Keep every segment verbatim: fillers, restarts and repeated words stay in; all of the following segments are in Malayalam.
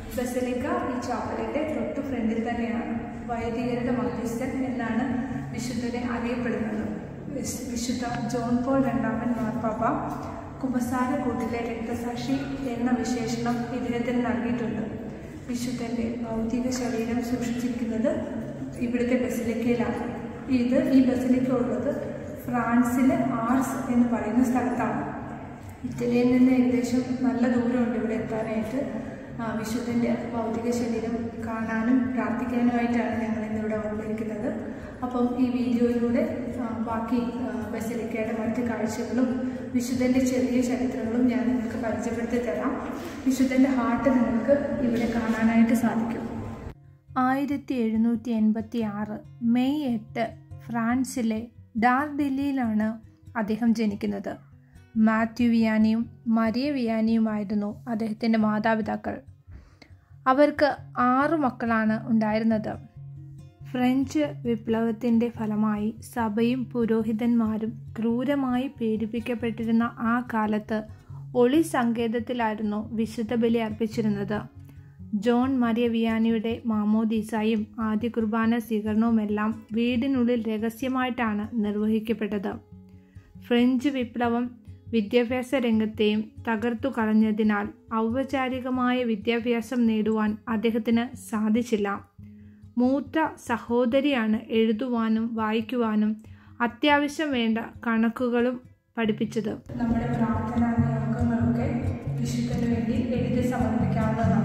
ബസലിക്ക ഈ ചാപ്പലിൻ്റെ തൊട്ടു ഫ്രണ്ടിൽ തന്നെയാണ്. വൈദികരുടെ മധ്യസ്ഥൻ എന്നാണ് വിശുദ്ധനെ അറിയപ്പെടുന്നത്. വിശുദ്ധ ജോൺ പോൾ രണ്ടാമൻ മാർപ്പാപ്പ കുമ്പസാരക്കൂട്ടിലെ രക്തസാക്ഷി എന്ന വിശേഷണം ഇദ്ദേഹത്തിന് നൽകിയിട്ടുണ്ട്. വിശുദ്ധൻ്റെ ഭൗതിക ശരീരം സൂക്ഷിച്ചിരിക്കുന്നത് ഇവിടുത്തെ ബസലിക്കയിലാണ്. ഇത് ഈ ബസലിക്ക ഉള്ളത് ഫ്രാൻസിലെ ആർസ് എന്ന് പറയുന്ന സ്ഥലത്താണ്. ഇറ്റലിയിൽ നിന്ന് ഏകദേശം നല്ല ദൂരമുണ്ട് ഇവിടെ എത്താനായിട്ട്. വിശുദ്ധൻ്റെ ഭൗതിക ശരീരം കാണാനും പ്രാർത്ഥിക്കാനുമായിട്ടാണ് ഞങ്ങൾ ഇന്നിവിടെ വന്നിരിക്കുന്നത്. അപ്പം ഈ വീഡിയോയിലൂടെ ബാക്കി ബസലിക്കയുടെ മറ്റ് കാഴ്ചകളും വിശുദ്ധൻ്റെ ചെറിയ ചരിത്രങ്ങളും ഞാൻ നിങ്ങൾക്ക് പരിചയപ്പെടുത്തി തരാം. വിശുദ്ധൻ്റെ ഹാർട്ട് നിങ്ങൾക്ക് ഇവിടെ കാണാനായിട്ട് സാധിക്കും. ആയിരത്തി എഴുന്നൂറ്റി എൺപത്തി ആറ് മെയ് എട്ട് ഫ്രാൻസിലെ ഡാർഡെല്ലിയിലാണ് അദ്ദേഹം ജനിക്കുന്നത്. മാത്യു വിയാനിയും മരിയ വിയാനിയുമായിരുന്നു അദ്ദേഹത്തിൻ്റെ മാതാപിതാക്കൾ. അവർക്ക് ആറു മക്കളാണ് ഉണ്ടായിരുന്നത്. ഫ്രഞ്ച് വിപ്ലവത്തിൻ്റെ ഫലമായി സഭയും പുരോഹിതന്മാരും ക്രൂരമായി പീഡിപ്പിക്കപ്പെട്ടിരുന്ന ആ കാലത്ത് ഒളി സങ്കേതത്തിലായിരുന്നു വിശുദ്ധ ബലി അർപ്പിച്ചിരുന്നത്. ജോൺ മരിയ വിയാനിയുടെ മാമോദീസായും ആദ്യ കുർബാന സ്വീകരണവുമെല്ലാം വീടിനുള്ളിൽ രഹസ്യമായിട്ടാണ് നിർവഹിക്കപ്പെട്ടത്. ഫ്രഞ്ച് വിപ്ലവം വിദ്യാഭ്യാസ രംഗത്തെയും തകർത്തു കളഞ്ഞതിനാൽ ഔപചാരികമായ വിദ്യാഭ്യാസം നേടുവാൻ അദ്ദേഹത്തിന് സാധിച്ചില്ല. മൂത്ത സഹോദരിയാണ് എഴുതുവാനും വായിക്കുവാനും അത്യാവശ്യം വേണ്ട കണക്കുകളും പഠിപ്പിച്ചത്. നമ്മുടെ പ്രാർത്ഥനാ നിയോഗങ്ങളൊക്കെ വിശുദ്ധന് വേണ്ടി എഴുതി സമർപ്പിക്കാവുന്നതാണ്.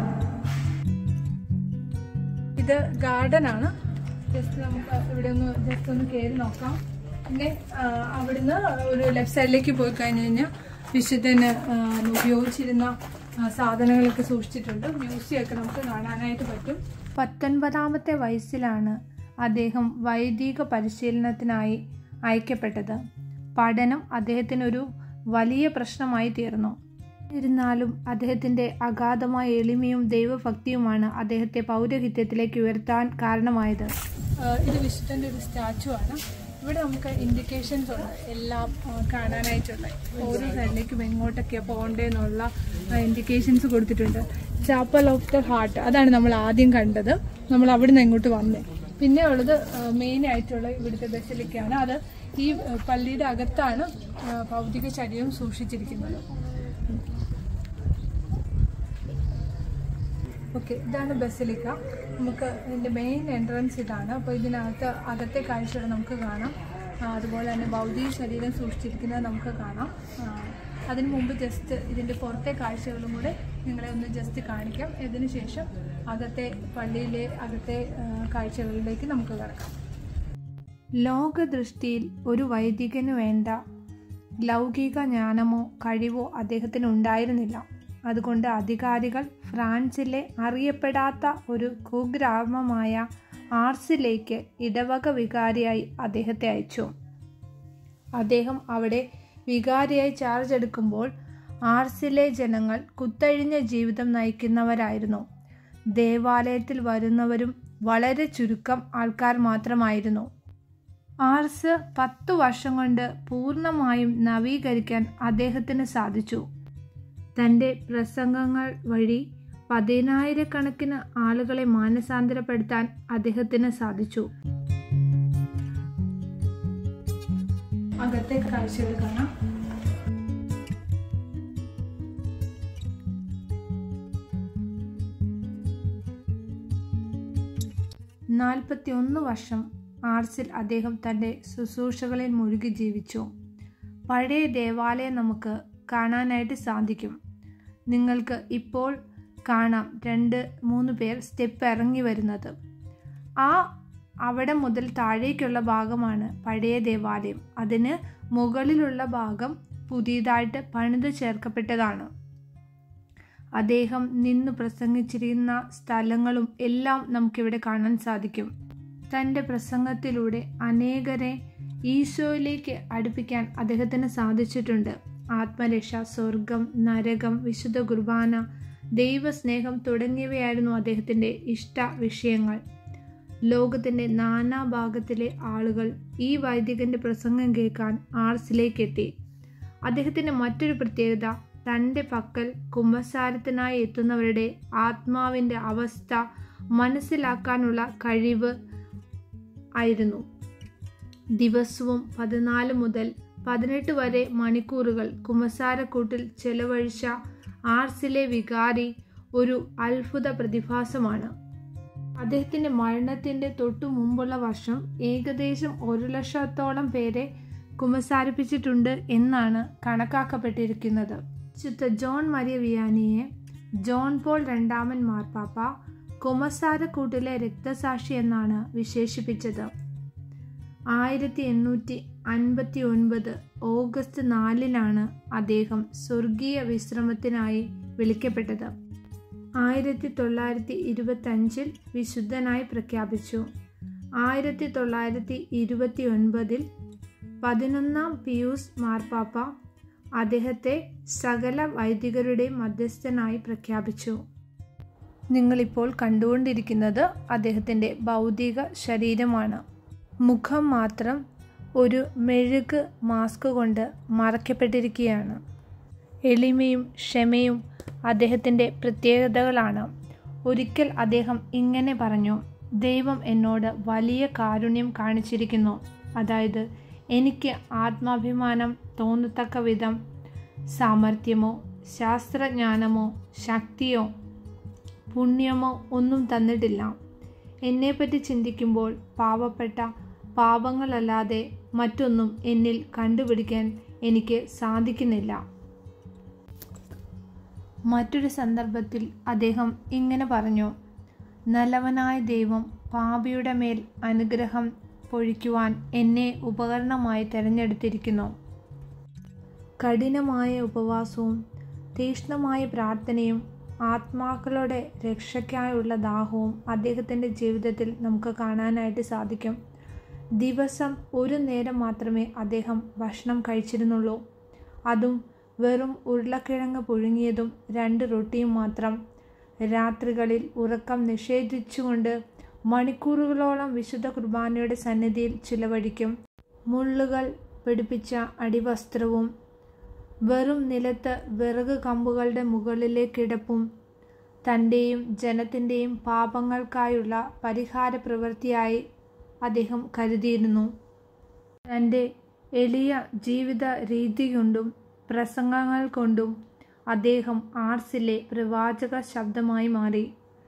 ഇത് ഗാർഡൻ ആണ്. ജസ്റ്റ് നമുക്ക് ഇവിടെ ഒന്ന് ജസ്റ്റ് ഒന്ന് കയറി നോക്കാം. പിന്നെ അവിടുന്ന് ഒരു ലെഫ്റ്റ് സൈഡിലേക്ക് പോയി കഴിഞ്ഞ് കഴിഞ്ഞാൽ വിശുദ്ധന് ഉപയോഗിച്ചിരുന്ന സാധനങ്ങളൊക്കെ സൂക്ഷിച്ചിട്ടുണ്ട്. മ്യൂസിയം ഒക്കെ നമുക്ക് കാണാനായിട്ട് പറ്റും. പത്തൊൻപതാമത്തെ വയസ്സിലാണ് അദ്ദേഹം വൈദിക പരിശീലനത്തിനായി അയക്കപ്പെട്ടത്. പഠനം അദ്ദേഹത്തിനൊരു വലിയ പ്രശ്നമായി തീർന്നു. എന്നിരുന്നാലും അദ്ദേഹത്തിൻ്റെ അഗാധമായ എളിമയും ദൈവഭക്തിയുമാണ് അദ്ദേഹത്തെ പൗരോഹിത്യത്തിലേക്ക് ഉയർത്താൻ കാരണമായത്. ഇത് വിശുദ്ധൻ്റെ ഒരു സ്റ്റാച്ചു ആണ്. ഇവിടെ നമുക്ക് ഇൻഡിക്കേഷൻസ് ഉണ്ട് എല്ലാം കാണാനായിട്ടുള്ള. ഓരോ സൈഡിലേക്കും എങ്ങോട്ടൊക്കെയാണ് പോകേണ്ടതെന്നുള്ള ഇൻഡിക്കേഷൻസ് കൊടുത്തിട്ടുണ്ട്. ചാപ്പൽ ഓഫ് ദ ഹാർട്ട്, അതാണ് നമ്മൾ ആദ്യം കണ്ടത്. നമ്മൾ അവിടെ നിന്ന് ഇങ്ങോട്ട് വന്നേ. പിന്നെ ഉള്ളത് മെയിൻ ആയിട്ടുള്ള ഇവിടുത്തെ ബസലിക്കയാണ്. അത് ഈ പള്ളിയുടെ അകത്താണ് ഭൗതിക ശരീരം സൂക്ഷിച്ചിരിക്കുന്നത്. ഓക്കെ, ഇതാണ് ബസലിക്ക. നമുക്ക് ഇതിൻ്റെ മെയിൻ എൻട്രൻസ് ഇതാണ്. അപ്പോൾ ഇതിനകത്ത് അകത്തെ കാഴ്ചകൾ നമുക്ക് കാണാം. അതുപോലെ തന്നെ ഭൗതിക ശരീരം സൂക്ഷിച്ചിരിക്കുന്നത് നമുക്ക് കാണാം. അതിനു മുമ്പ് ജസ്റ്റ് ഇതിൻ്റെ പുറത്തെ കാഴ്ചകളും കൂടെ നിങ്ങളെ ഒന്ന് ജസ്റ്റ് കാണിക്കാം. ഇതിന് ശേഷം അകത്തെ പള്ളിയിലെ അകത്തെ കാഴ്ചകളിലേക്ക് നമുക്ക് കടക്കാം. ലോകദൃഷ്ടിയിൽ ഒരു വൈദികന് വേണ്ട ലൗകിക ജ്ഞാനമോ കഴിവോ അദ്ദേഹത്തിന് ഉണ്ടായിരുന്നില്ല. അതുകൊണ്ട് അധികാരികൾ ഫ്രാൻസിലെ അറിയപ്പെടാത്ത ഒരു കുഗ്രാമമായ ആർസിലേക്ക് ഇടവക വികാരിയായി അദ്ദേഹത്തെ അയച്ചു. അദ്ദേഹം അവിടെ വികാരിയായി ചാർജ് എടുക്കുമ്പോൾ ആർസിലെ ജനങ്ങൾ കുത്തഴിഞ്ഞ ജീവിതം നയിക്കുന്നവരായിരുന്നു. ദേവാലയത്തിൽ വരുന്നവരും വളരെ ചുരുക്കം ആൾക്കാർ മാത്രമായിരുന്നു. ആർസ് പത്തു വർഷം കൊണ്ട് പൂർണ്ണമായും നവീകരിക്കാൻ അദ്ദേഹത്തിന് സാധിച്ചു. തൻ്റെ പ്രസംഗങ്ങൾ വഴി പതിനായിരക്കണക്കിന് ആളുകളെ മാനസാന്തരപ്പെടുത്താൻ അദ്ദേഹത്തിന് സാധിച്ചു. അകത്തെ കാഴ്ചകൾ കാണാം. നാൽപ്പത്തി ഒന്ന് വർഷം ആർസിൽ അദ്ദേഹം തൻ്റെ ശുശ്രൂഷകളിൽ മുഴുകി ജീവിച്ചു. പഴയ ദേവാലയം നമുക്ക് കാണാനായിട്ട് സാധിക്കും. നിങ്ങൾക്ക് ഇപ്പോൾ കാണാം രണ്ട് മൂന്ന് പേർ സ്റ്റെപ്പ് ഇറങ്ങി വരുന്നത്. ആ അവിടെ മുതൽ താഴേക്കുള്ള ഭാഗമാണ് പഴയ ദേവാലയം. അതിന് മുകളിലുള്ള ഭാഗം പുതിയതായിട്ട് പണിത് ചേർക്കപ്പെട്ടതാണ്. അദ്ദേഹം നിന്ന് പ്രസംഗിച്ചിരുന്ന സ്ഥലങ്ങളും എല്ലാം നമുക്കിവിടെ കാണാൻ സാധിക്കും. തൻ്റെ പ്രസംഗത്തിലൂടെ അനേകരെ ഈശോയിലേക്ക് അടുപ്പിക്കാൻ അദ്ദേഹത്തിന് സാധിച്ചിട്ടുണ്ട്. ആത്മരക്ഷ, സ്വർഗം, നരകം, വിശുദ്ധ കുർബാന, ദൈവസ്നേഹം തുടങ്ങിയവയായിരുന്നു അദ്ദേഹത്തിൻ്റെ ഇഷ്ട വിഷയങ്ങൾ. ലോകത്തിൻ്റെ നാനാഭാഗത്തിലെ ആളുകൾ ഈ വൈദികൻ്റെ പ്രസംഗം കേൾക്കാൻ ആർസിലേക്ക് എത്തി. അദ്ദേഹത്തിൻ്റെ മറ്റൊരു പ്രത്യേകത തൻ്റെ പക്കൽ കുമ്പസാരത്തിനായി എത്തുന്നവരുടെ ആത്മാവിൻ്റെ അവസ്ഥ മനസ്സിലാക്കാനുള്ള കഴിവ് ആയിരുന്നു. ദിവസവും പതിനാല് മുതൽ പതിനെട്ട് വരെ മണിക്കൂറുകൾ കുമ്പസാരക്കൂട്ടിൽ ചെലവഴിച്ച ആർസിലെ വികാരി ഒരു അത്ഭുത പ്രതിഭാസമാണ്. അദ്ദേഹത്തിൻ്റെ മരണത്തിൻ്റെ തൊട്ടു മുമ്പുള്ള വർഷം ഏകദേശം ഒരു ലക്ഷത്തോളം പേരെ കുമ്പസാരിപ്പിച്ചിട്ടുണ്ട് എന്നാണ് കണക്കാക്കപ്പെട്ടിരിക്കുന്നത്. വിശുദ്ധ ജോൺ മരിയ വിയാനിയെ ജോൺ പോൾ രണ്ടാമൻ മാർപ്പാപ്പ കുമ്പസാരക്കൂട്ടിലെ രക്തസാക്ഷി എന്നാണ് വിശേഷിപ്പിച്ചത്. ആയിരത്തി എണ്ണൂറ്റി അൻപത്തി ഒൻപത് ഓഗസ്റ്റ് നാലിനാണ് അദ്ദേഹം സ്വർഗീയ വിശ്രമത്തിനായി വിളിക്കപ്പെട്ടത്. ആയിരത്തി തൊള്ളായിരത്തി ഇരുപത്തി അഞ്ചിൽ വിശുദ്ധനായി പ്രഖ്യാപിച്ചു. ആയിരത്തി തൊള്ളായിരത്തി ഇരുപത്തി ഒൻപതിൽ പതിനൊന്നാം പിയൂസ് മാർപ്പാപ്പ അദ്ദേഹത്തെ സകല വൈദികരുടെ മധ്യസ്ഥനായി പ്രഖ്യാപിച്ചു. നിങ്ങളിപ്പോൾ കണ്ടുകൊണ്ടിരിക്കുന്നത് അദ്ദേഹത്തിൻ്റെ ഭൗതിക ശരീരമാണ്. മുഖം മാത്രം ഒരു മെഴുക് മാസ്ക് കൊണ്ട് മറയ്ക്കപ്പെട്ടിരിക്കുകയാണ്. എളിമയും ക്ഷമയും അദ്ദേഹത്തിൻ്റെ പ്രത്യേകതകളാണ്. ഒരിക്കൽ അദ്ദേഹം ഇങ്ങനെ പറഞ്ഞു: ദൈവം എന്നോട് വലിയ കാരുണ്യം കാണിച്ചിരിക്കുന്നു. അതായത്, എനിക്ക് ആത്മാഭിമാനം തോന്നത്തക്ക വിധം സാമർഥ്യമോ ശാസ്ത്രജ്ഞാനമോ ശക്തിയോ പുണ്യമോ ഒന്നും തന്നിട്ടില്ല. എന്നെപ്പറ്റി ചിന്തിക്കുമ്പോൾ പാവപ്പെട്ട പാപങ്ങളല്ലാതെ മറ്റൊന്നും എന്നിൽ കണ്ടുപിടിക്കാൻ എനിക്ക് സാധിക്കുന്നില്ല. മറ്റൊരു സന്ദർഭത്തിൽ അദ്ദേഹം ഇങ്ങനെ പറഞ്ഞു: നല്ലവനായ ദൈവം പാപിയുടെ മേൽ അനുഗ്രഹം പൊഴിക്കുവാൻ എന്നെ ഉപകരണമായി തിരഞ്ഞെടുത്തിരിക്കുന്നു. കഠിനമായ ഉപവാസവും തീക്ഷ്ണമായ പ്രാർത്ഥനയും ആത്മാക്കളുടെ രക്ഷയ്ക്കായുള്ള ദാഹവും അദ്ദേഹത്തിൻ്റെ ജീവിതത്തിൽ നമുക്ക് കാണാനായിട്ട് സാധിക്കും. ദിവസം ഒരു നേരം മാത്രമേ അദ്ദേഹം ഭക്ഷണം കഴിച്ചിരുന്നുള്ളൂ. അതും വെറും ഉരുളക്കിഴങ്ങ് പുഴുങ്ങിയതും രണ്ട് റൊട്ടിയും മാത്രം. രാത്രികളിൽ ഉറക്കം നിഷേധിച്ചുകൊണ്ട് മണിക്കൂറുകളോളം വിശുദ്ധ കുർബാനയുടെ സന്നിധിയിൽ ചിലവഴിക്കും. മുള്ളുകൾ പിടിപ്പിച്ച അടിവസ്ത്രവും വെറും നിലത്ത് വിറക് കമ്പുകളുടെ മുകളിലെ കിടപ്പും തൻ്റെയും ജനത്തിൻ്റെയും പാപങ്ങൾക്കായുള്ള പരിഹാര പ്രവൃത്തിയായി അദ്ദേഹം കരുതിയിരുന്നു. തൻ്റെ എളിയ ജീവിത രീതി കൊണ്ടും പ്രസംഗങ്ങൾ കൊണ്ടും അദ്ദേഹം ആർസിലെ പ്രവാചക ശബ്ദമായി മാറി.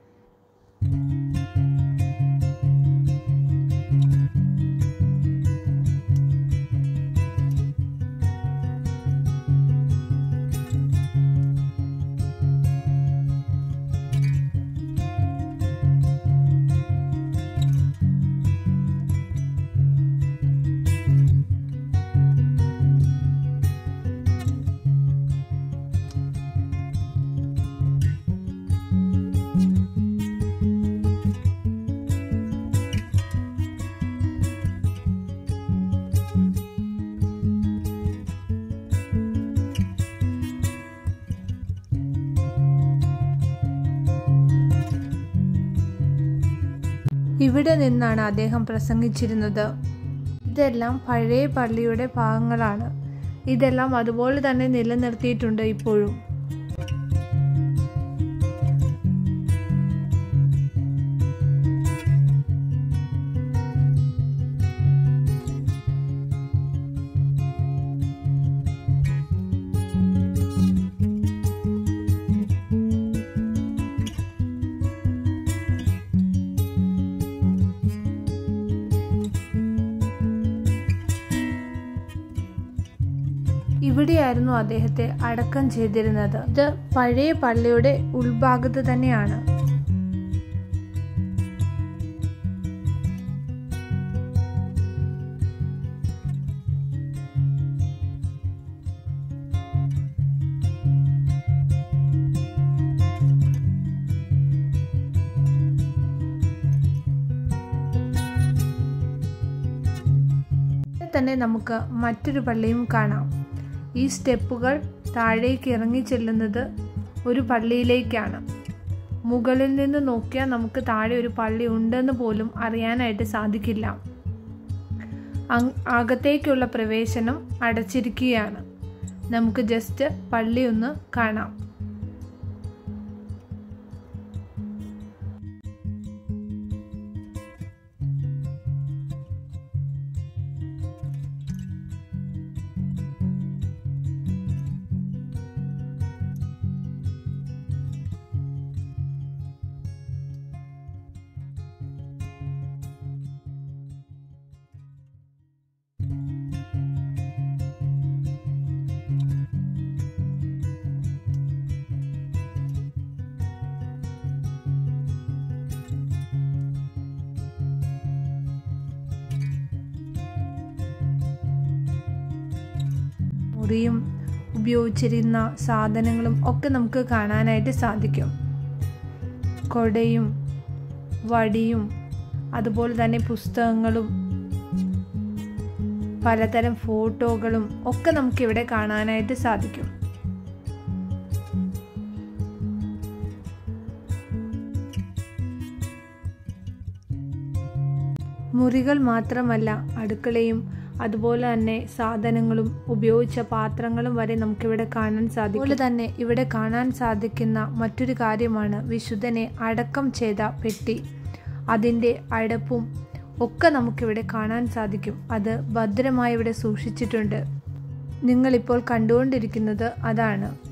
ഇവിടെ നിന്നാണ് അദ്ദേഹം പ്രസംഗിച്ചിരുന്നത്. ഇതെല്ലാം പഴയ പള്ളിയുടെ ഭാഗങ്ങളാണ്. ഇതെല്ലാം അതുപോലെ തന്നെ നിലനിർത്തിയിട്ടുണ്ട് ഇപ്പോഴും. ഇവിടെയായിരുന്നു അദ്ദേഹത്തെ അടക്കം ചെയ്തിരുന്നത്. ഇത് പഴയ പള്ളിയുടെ ഉൾഭാഗത്ത് തന്നെയാണ്. തന്നെ നമുക്ക് മറ്റൊരു പള്ളിയും കാണാം. ഈ സ്റ്റെപ്പുകൾ താഴേക്ക് ഇറങ്ങി ചെല്ലുന്നത് ഒരു പള്ളിയിലേക്കാണ്. മുകളിൽ നിന്ന് നോക്കിയാൽ നമുക്ക് താഴെ ഒരു പള്ളി ഉണ്ടെന്ന് പോലും അറിയാനായിട്ട് സാധിക്കില്ല. അകത്തേക്കുള്ള പ്രവേശനം അടച്ചിരിക്കുകയാണ്. നമുക്ക് ജസ്റ്റ് പള്ളി ഒന്ന് കാണാം. മുറിയും ഉപയോഗിച്ചിരുന്ന സാധനങ്ങളും ഒക്കെ നമുക്ക് കാണാനായിട്ട് സാധിക്കും. കൊടയും വടിയും അതുപോലെ തന്നെ പുസ്തകങ്ങളും പലതരം ഫോട്ടോകളും ഒക്കെ നമുക്കിവിടെ കാണാനായിട്ട് സാധിക്കും. മുറികൾ മാത്രമല്ല, അടുക്കളയും അതുപോലെ തന്നെ സാധനങ്ങളും ഉപയോഗിച്ച പാത്രങ്ങളും വരെ നമുക്കിവിടെ കാണാൻ സാധിക്കും. അതുപോലെ തന്നെ ഇവിടെ കാണാൻ സാധിക്കുന്ന മറ്റൊരു കാര്യമാണ് വിശുദ്ധനെ അടക്കം ചെയ്ത പെട്ടി. അതിൻ്റെ അടപ്പും ഒക്കെ നമുക്കിവിടെ കാണാൻ സാധിക്കും. അത് ഭദ്രമായി ഇവിടെ സൂക്ഷിച്ചിട്ടുണ്ട്. നിങ്ങളിപ്പോൾ കണ്ടുകൊണ്ടിരിക്കുന്നത് അതാണ്.